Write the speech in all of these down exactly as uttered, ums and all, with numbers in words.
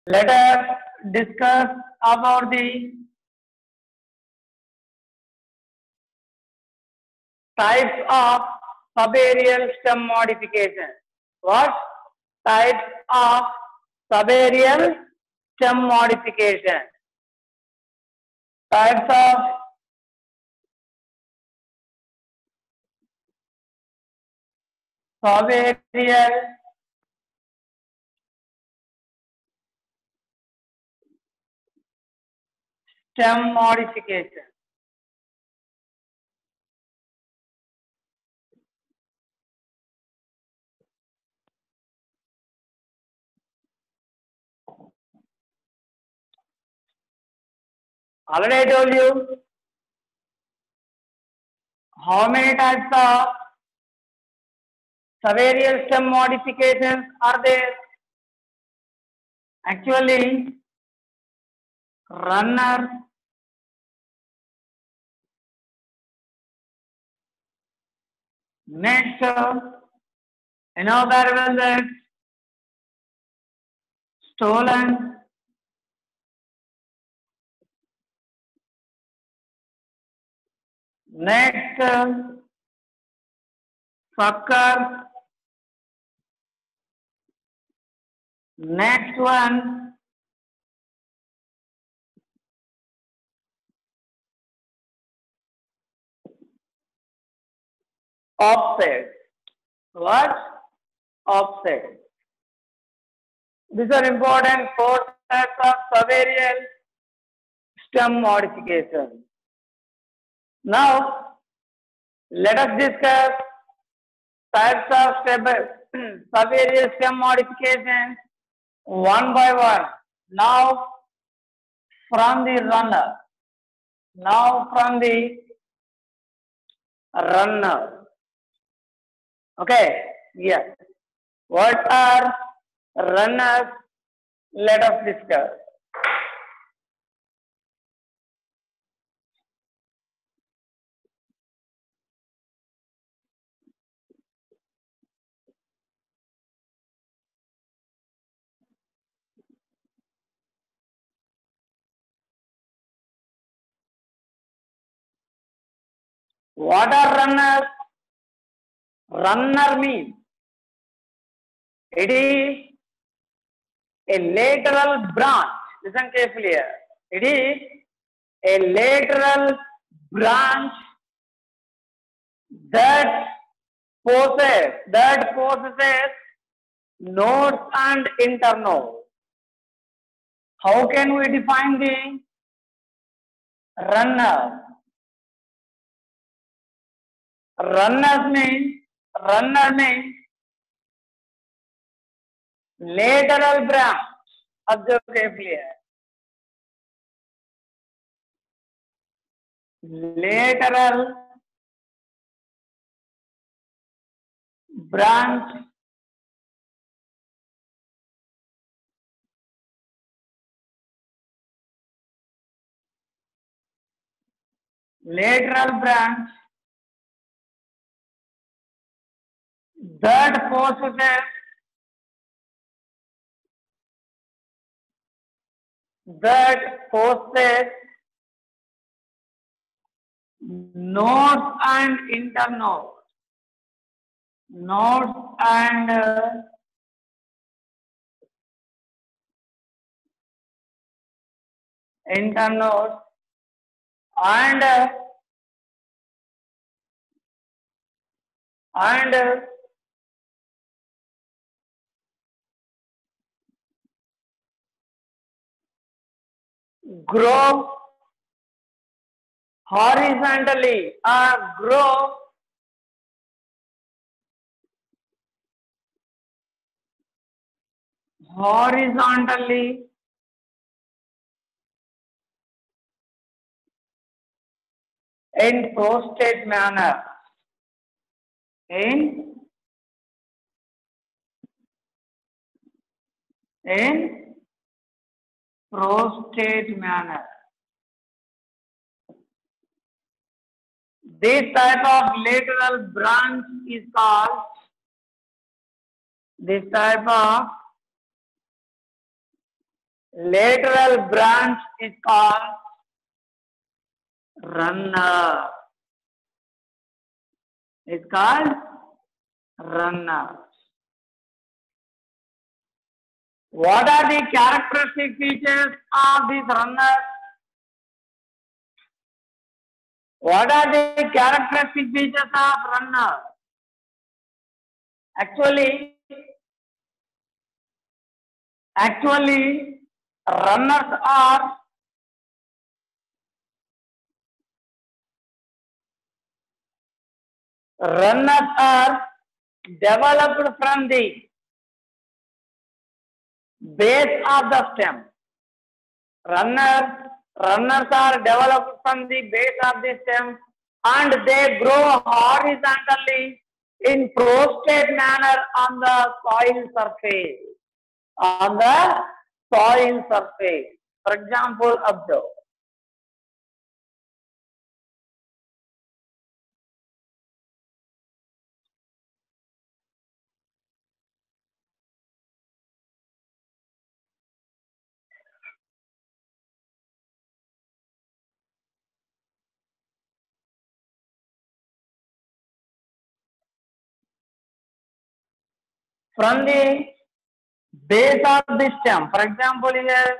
Let us discuss about the types of subaerial stem modification. What? Types of subaerial stem modification. Types of subaerial stem modification. Already I told you how many types of subaerial stem modifications are there. Actually, runner, next, you know very well that stolen, next, sucker, next one, offset. What? Offset. These are important four types of subaerial stem modification. Now, let us discuss types of subaerial stem modification one by one. Now, from the runner. Now, from the runner. Okay, yes. What are runners? Let us discuss. What are runners? Runner means it is a lateral branch. Listen carefully here. It is a lateral branch that possesses that possesses nodes and internodes. How can we define the runner? Runners means runner means lateral branch. Observe carefully here. Lateral branch lateral branch that possesses that possesses nodes and internodes. Nodes and uh, internodes and uh, and uh, grow horizontally or grow horizontally in prostate manner. In in prostate manner. This type of lateral branch is called this type of Lateral branch is called runner. It's called runner. What are the characteristic features of this runner? What are the characteristic features of runner? Actually, actually, runners are runners are developed from the base of the stem. Runners, runners are developed from the base of the stem and they grow horizontally in prostate manner on the soil surface. On the soil surface. For example, observe. From the base of the stem, for example, here,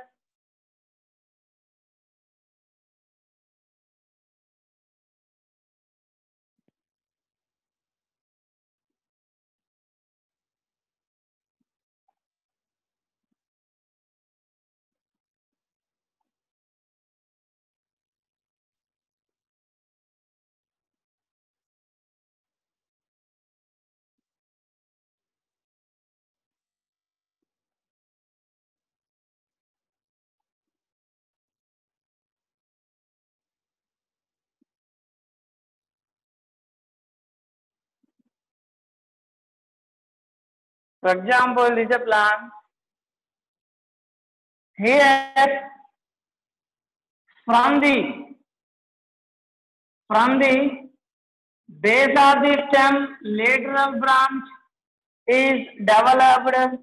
for example, this is a plant. Here, from the from the base of the stem, lateral branch is developed.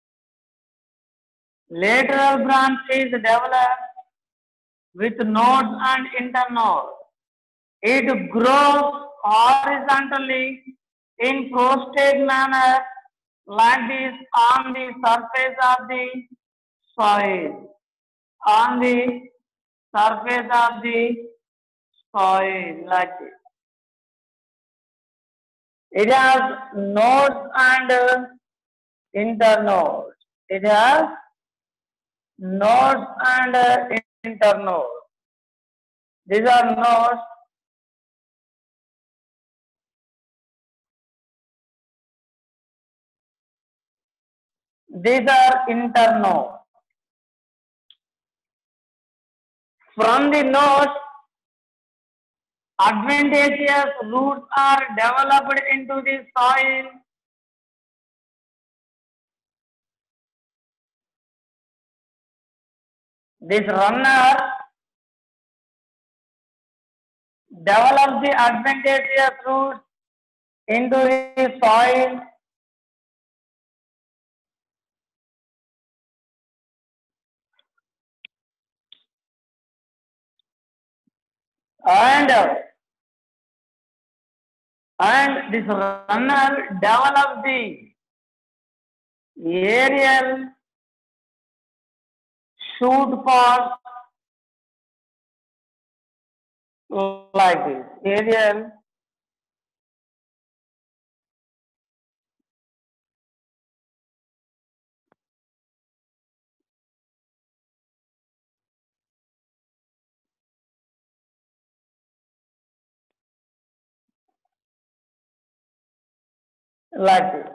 Lateral branch is developed with nodes and internodes. It grows horizontally in prostate manner like this on the surface of the soil. On the surface of the soil like this. It has nodes and uh, internodes. It has nodes and uh, internodes. These are nodes. These are internodes. From the nodes, advantageous roots are developed into the soil. This runner develops the advantageous roots into the soil. And, and this runner develops the aerial shoot pods like this. Aerial like this.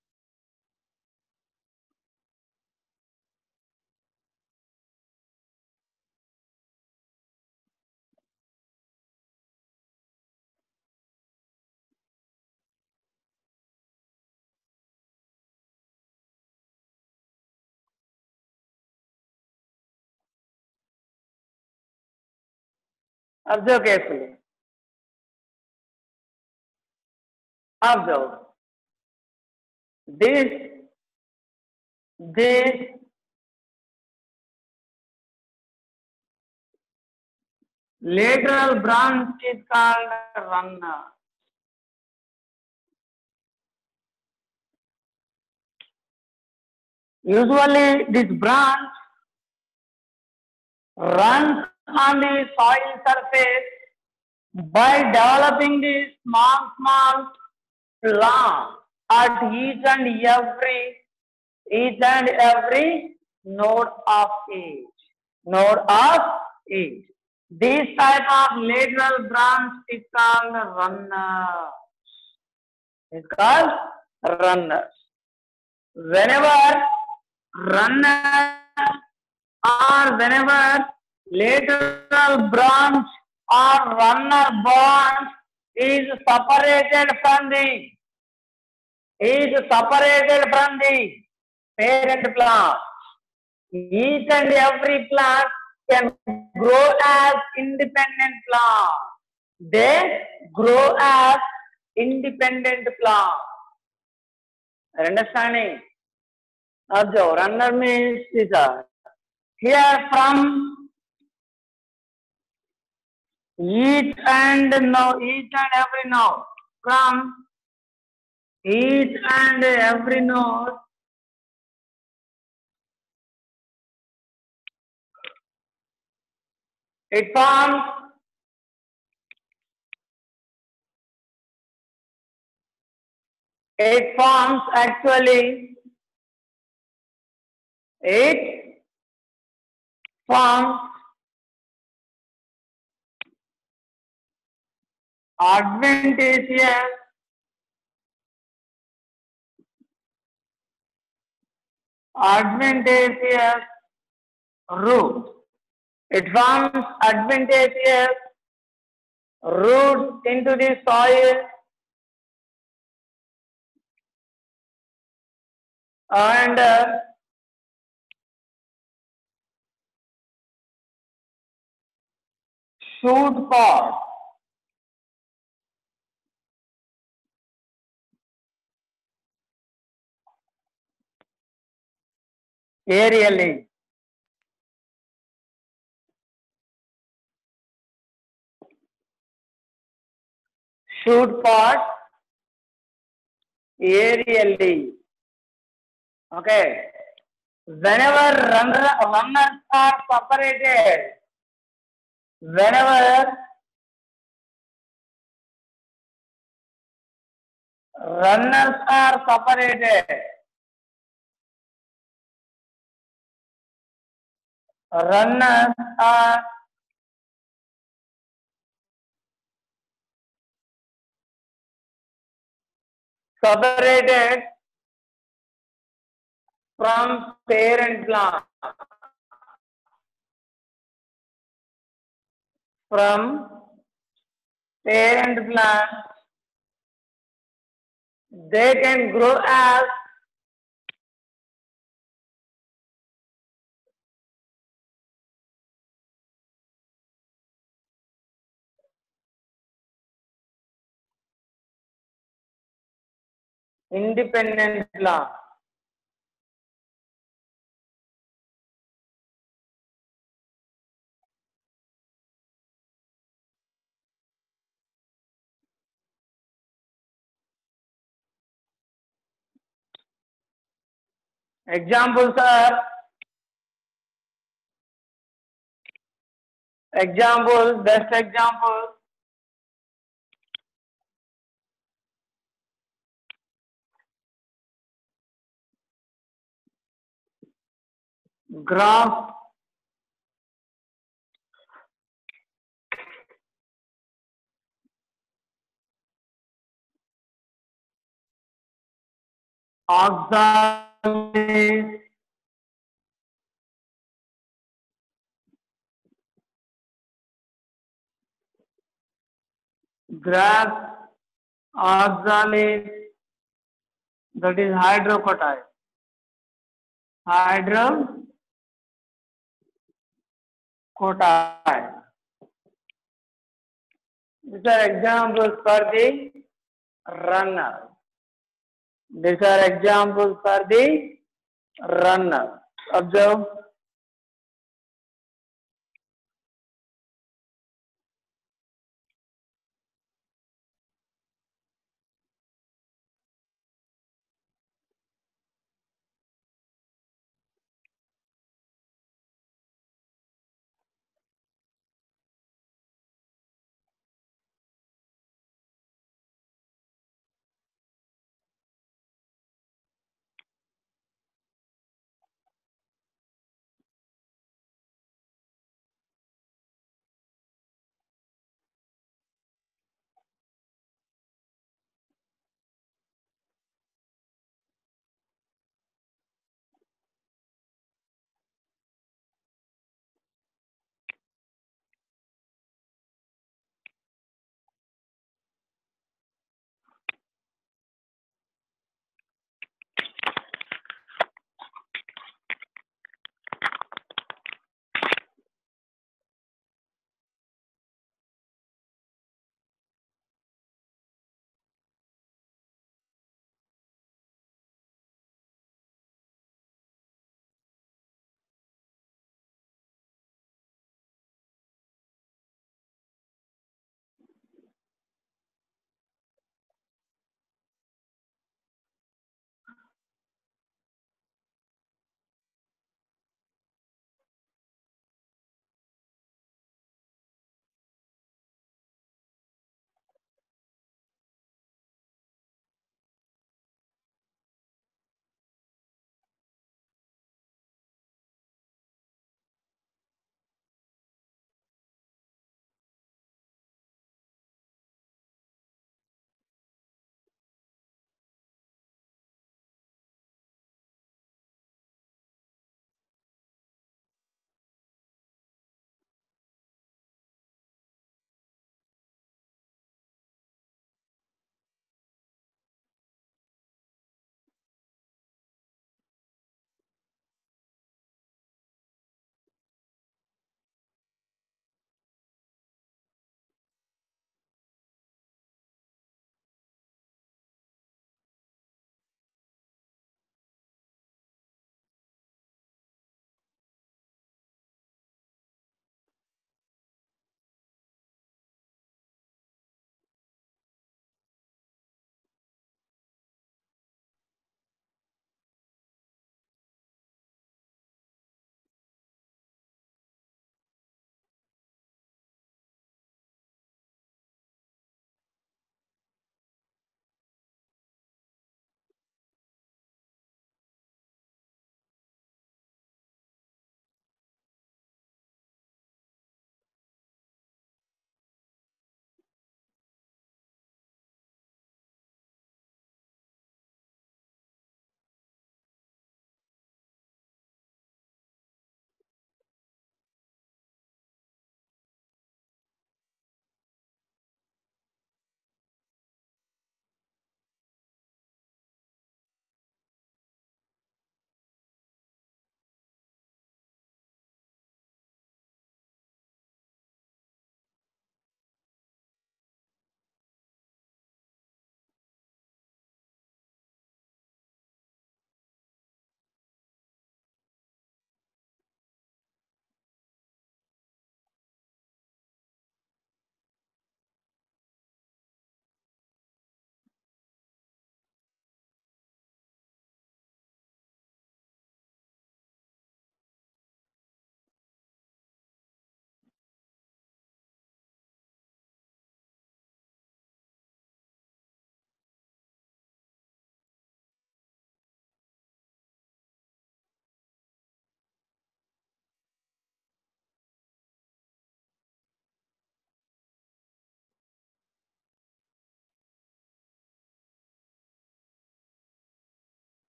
Observe carefully. Observe. This, this Lateral branch is called runner. Usually this branch runs on the soil surface by developing the small, small plants at each and every, each and every node of each. Node of each. This type of lateral branch is called runner. It's called runners. Whenever runner or whenever lateral branch or runner branch is separated from the is separated from the parent plant, each and every plant can grow as independent plant. They grow as independent plant. Understanding? Now, runner means is a here from each and no each and every node from each and every node it forms it forms actually it forms adventitious adventitious root. It forms adventitious roots into the soil and uh, shoot pod. Aerially. Shoot pod aerially. Okay. Whenever runner, runners are separated, whenever runners are separated, runners are separated from parent plant. From parent plant, they can grow as independent plant. Examples are examples, best examples. Grass, oxalis, grass, oxalis, that is hydrocotyle. Hydrocotyle. These are examples for the runner. These are examples for the runner. Observe.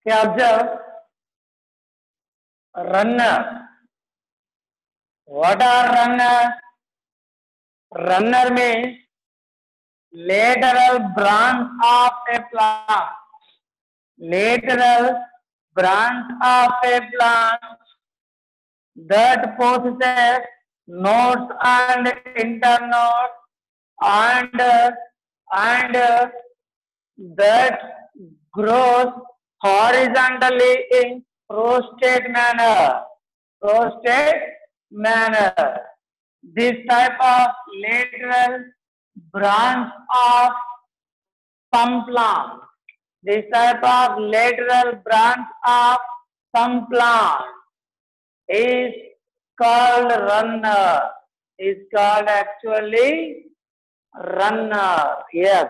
Okay, observe runner. What are runner? Runner means lateral branch of a plant. Lateral branch of a plant that possesses nodes and internodes and and that grows horizontally in prostate manner. Prostate manner. This type of lateral branch of some plant. This type of lateral branch of some plant is called runner. Is called actually runner. Yes.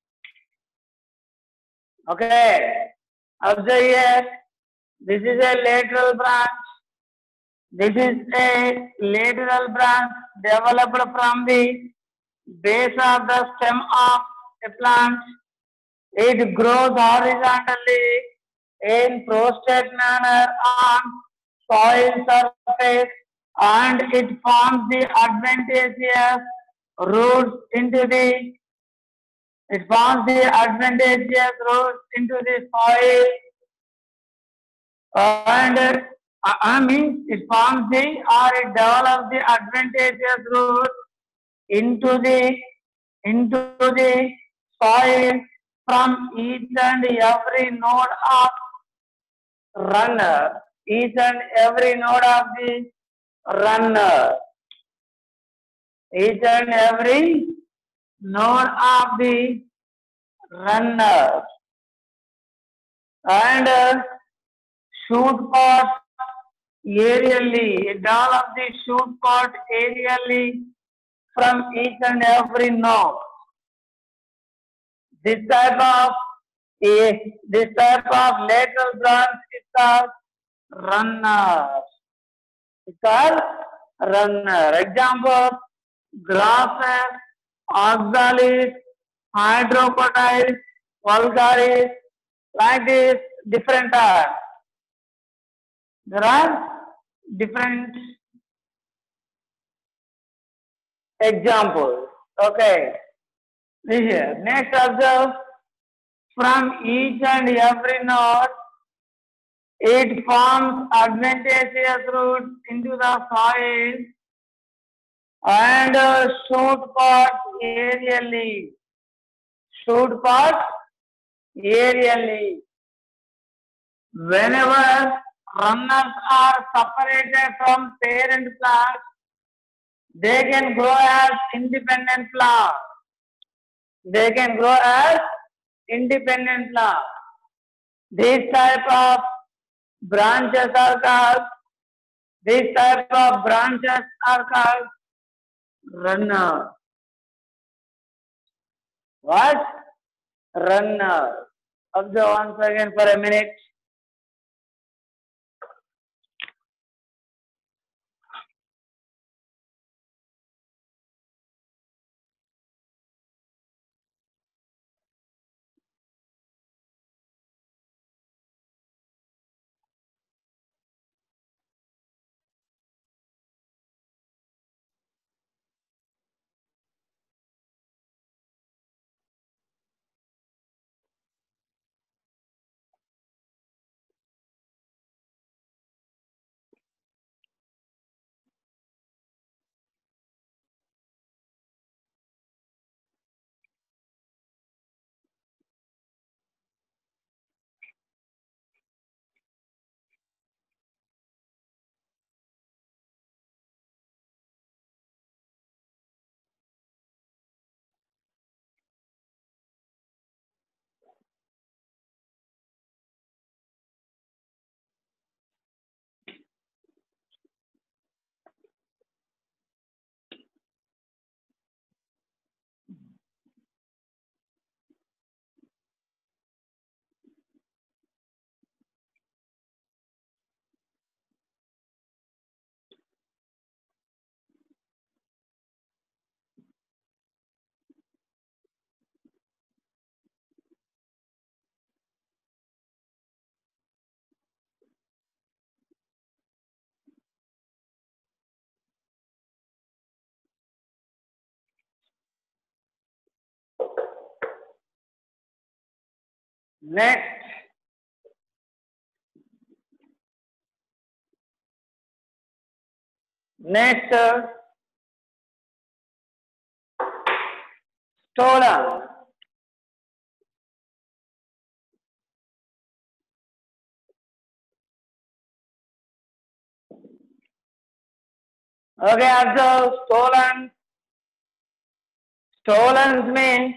Okay. Observe here. This is a lateral branch. This is a lateral branch developed from the base of the stem of a plant. It grows horizontally in prostate manner on soil surface and it forms the advantageous roots into the it forms the advantageous roots into the soil and uh, I mean it forms the or it develops the advantageous roots into the into the soil from each and every node of runner, each and every node of the runner, each and every node of the runner, and uh, shoot pot aerially, develop the shoot pot aerially from each and every node. This type of a this type of lateral branch is called runner. It's called runner. Example: grasses, oxalis, hydrocotyls, vulgaris, like this, different types. There are different examples. Okay. Here. Next, observe from each and every node, it forms advantageous roots into the soil and uh, shoot pods aerially. Shoot pods aerially. Whenever runners are separated from parent plants, they can grow as independent plants. They can grow as independent plants. This type of branches are called, this type of branches are called runner. What? Runner. Observe once again for a minute. Next, next, uh, stolen. Okay, observe stolen. Stolen means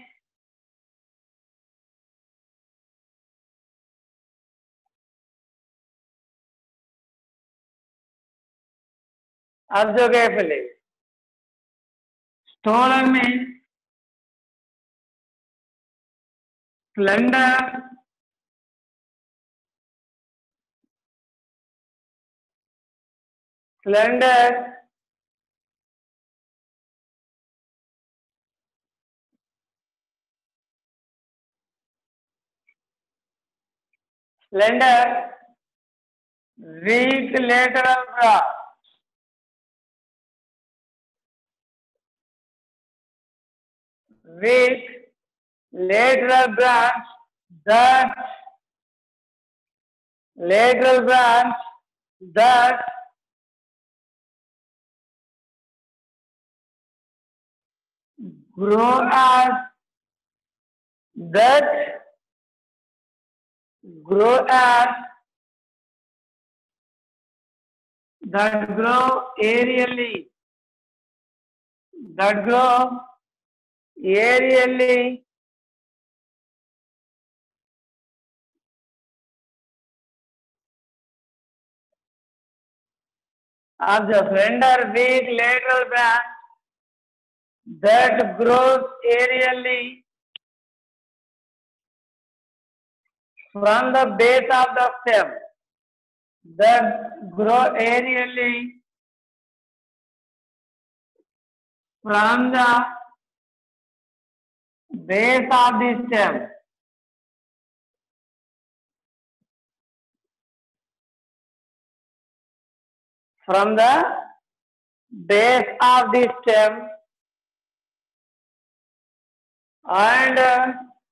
observe carefully. Stolen means plunder, plunder, slender, weak lateral branch, weak lateral branch, that lateral branch that grow as that grow as that grow aerially that grow aerially of the slender weak lateral branch that grows aerially from the base of the stem, that grow aerially from the base of the stem, from the base of the stem, and uh,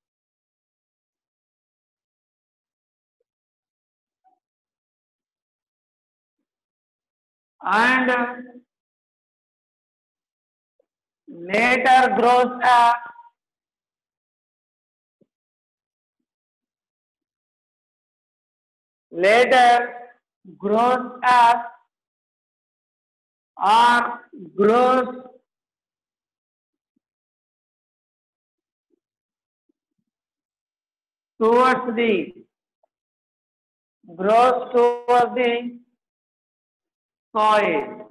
and uh, later grows up later grows up or grows towards the grows towards the soil,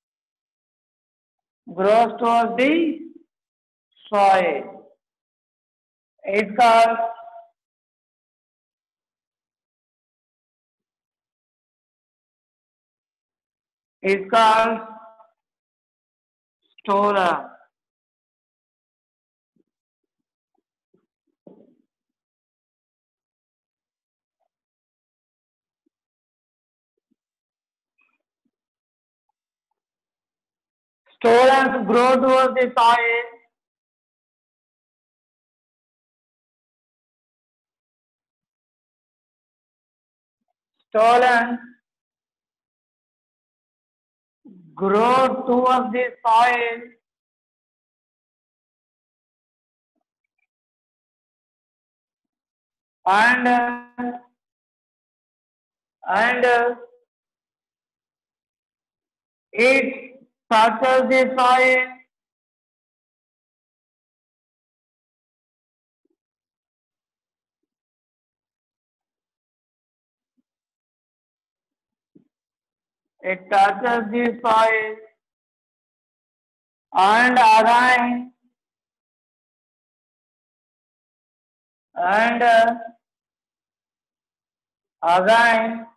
grows towards the soil. It's called it's called stolen. Stolen grow towards the soil. Stolen grow towards the soil and uh, and uh, it touches the soil it touches the soil and again and uh, again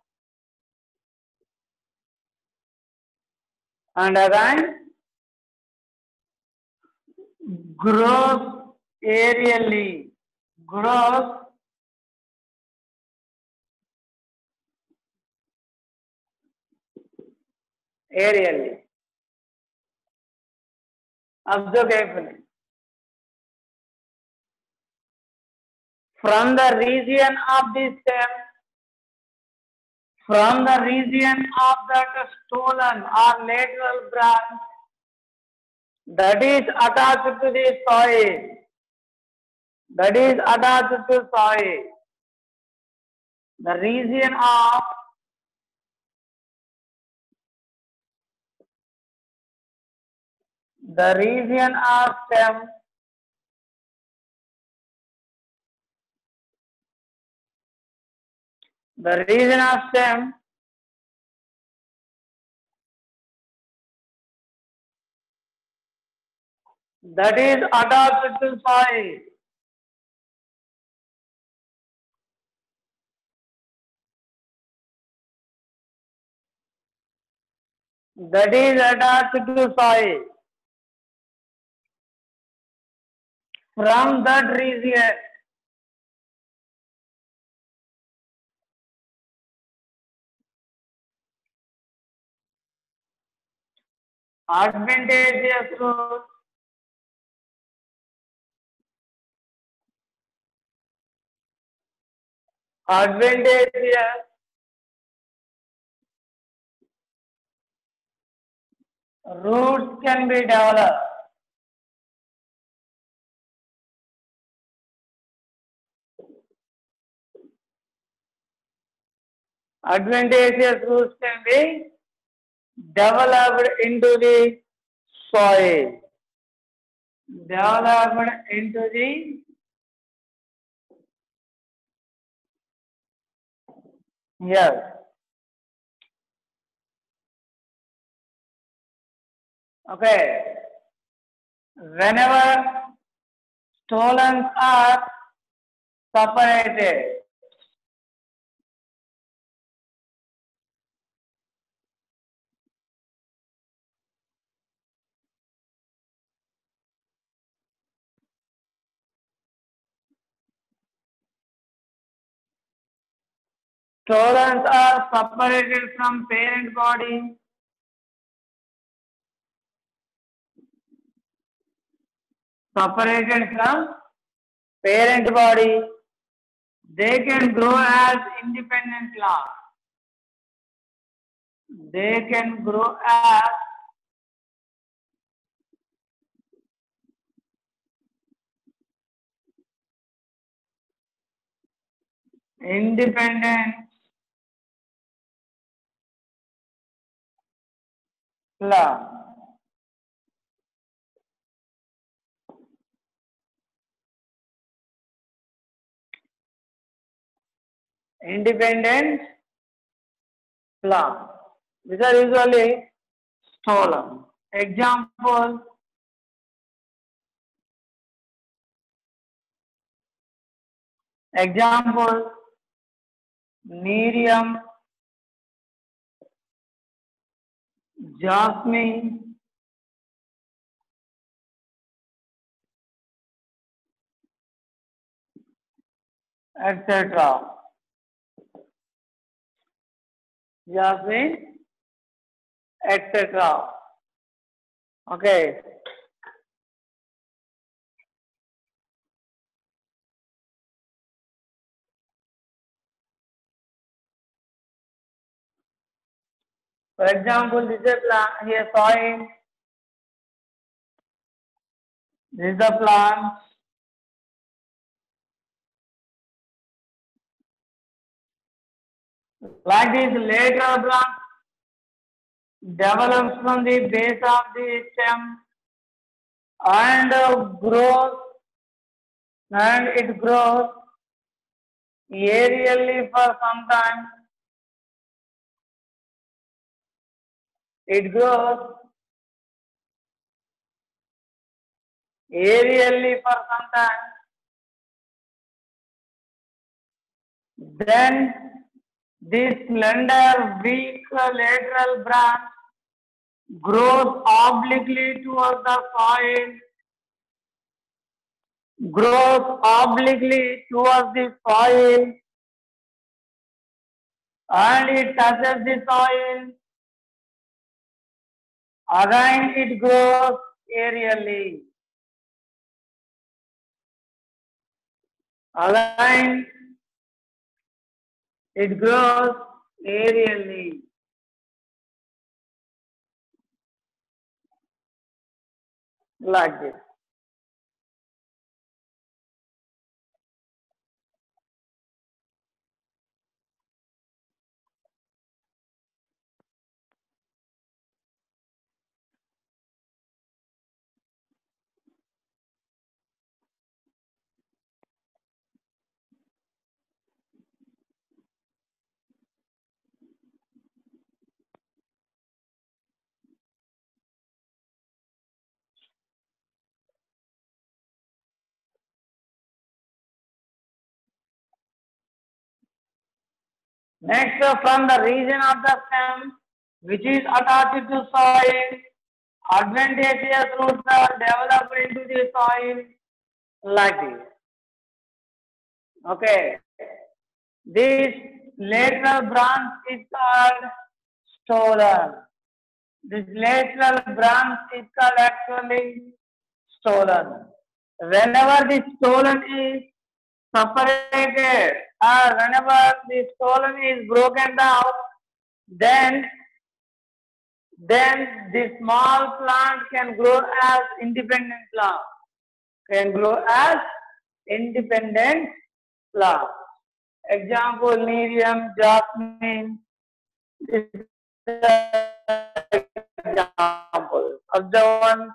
and again grows aerially, grows aerially. Observe carefully. from the region of the stem, from the region of that stolen or lateral branch that is attached to the soil, that is attached to soil, the region of the region of stem, the region of stem that is attached to soil, that is attached to soil, from that region advantageous roots advantageous roots can be developed. Advantageous roots can be developed into the soil, developed into the yes. Okay. Whenever stolons are separated, stolons are separated from parent body, separated from parent body, they can grow as independent plants. They can grow as independent plants. Independent plants. These are usually stolen. Example, example, Miriam, Jasmine, et cetera. Jasmine, et cetera. Okay. For example, this is a plant, here soil, this is the plant, like this lateral branch develops from the base of the stem and grows, and it grows aerially for some time. It grows aerially for some time. Then this slender, weak lateral branch grows obliquely towards the soil, grows obliquely towards the soil, and it touches the soil. Again it grows aerially. Again, it grows aerially. Like this. Next, uh, from the region of the stem which is attached to soil, advantageous roots are developed into the soil like this. Okay. This lateral branch is called stolon. This lateral branch is called actually stolon. Whenever the stolon is separated or whenever the stolon is broken down, then then the small plant can grow as independent plant. Can grow as independent plant. Example, Nerium, Jasmine. This is example. Observe one.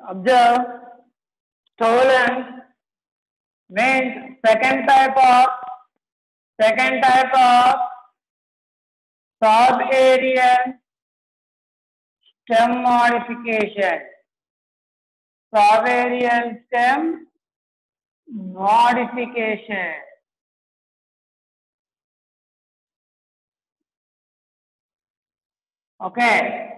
Observe, stolen means second type of second type of subaerial stem modification. Subaerial stem modification. Okay.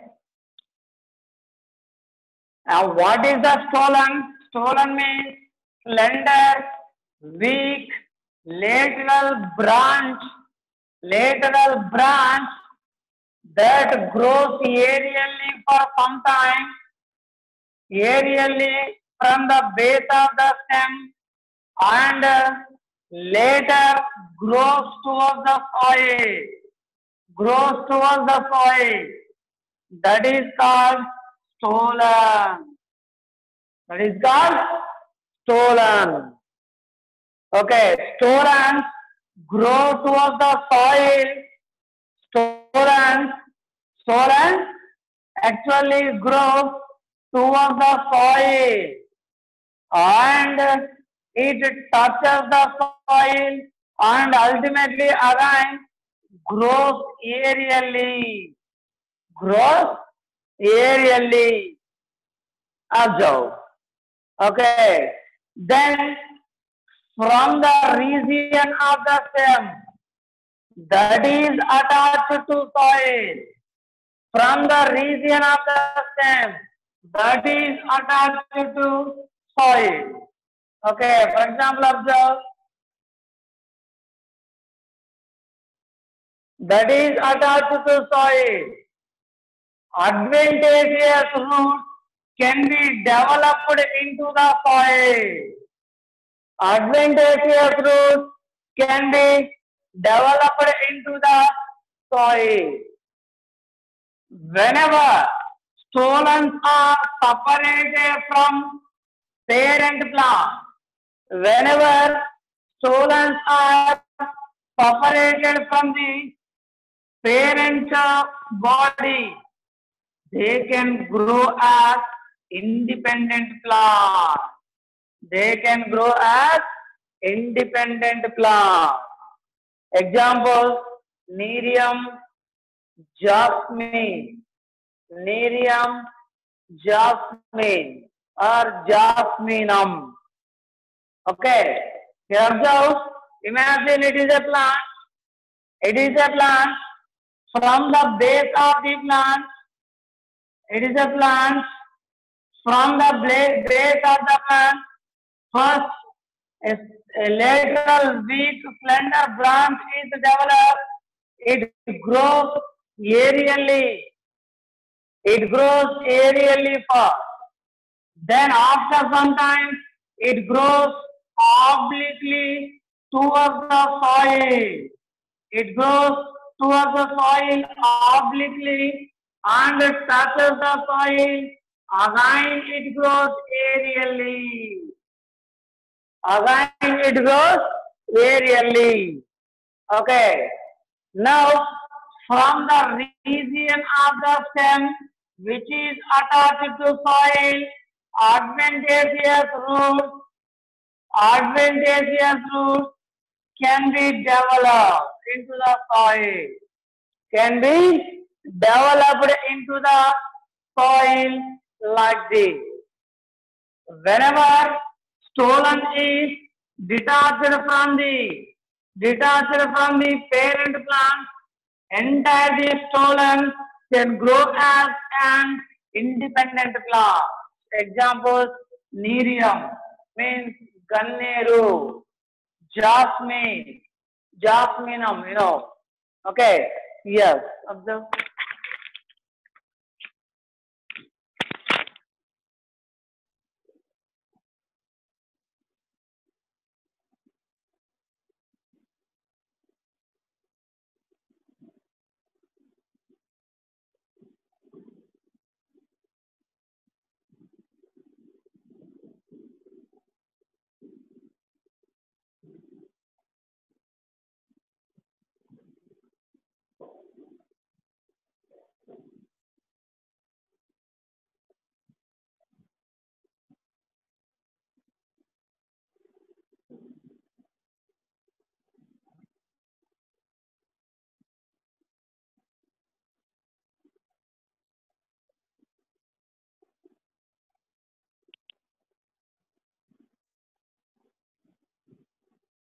Now, what is the stolen? Stolen means slender, weak, lateral branch, lateral branch that grows aerially for some time, aerially from the base of the stem and later grows towards the soil, grows towards the soil. That is called stolen. That is called stolen. Okay, stolen grow towards the soil. Stolen, stolen actually grows towards the soil and it touches the soil and ultimately again grows aerially. Grows aerially. Observe. Okay. Then from the region of the stem that is attached to soil, from the region of the stem that is attached to soil. Okay. For example, observe. That is attached to soil. Advantageous roots can be developed into the soil. Advantageous roots can be developed into the soil. Whenever stolons are separated from parent plant, whenever stolons are separated from the parent body, they can grow as independent plants. They can grow as independent plants. Examples: Nerium jasmine, Nerium jasmine or jasminum. Okay, here observe. Imagine it is a plant. It is a plant. From the base of the plant, it is a plant. From the base of the plant, first a, a lateral weak slender branch is developed. It grows aerially. It grows aerially first. Then after some time, it grows obliquely towards the soil. It grows towards the soil obliquely and it touches the soil. Again it grows aerially. Again it grows aerially. Okay. Now from the region of the stem which is attached to soil, advantageous roots, advantageous roots can be developed into the soil. Can be developed into the soil like this. Whenever stolon is detached from the detached from the parent plant, entirely stolon can grow as an independent plant. Examples: Nerium means ganneru, jasmine, jasminum, you know. Okay, yes, observe.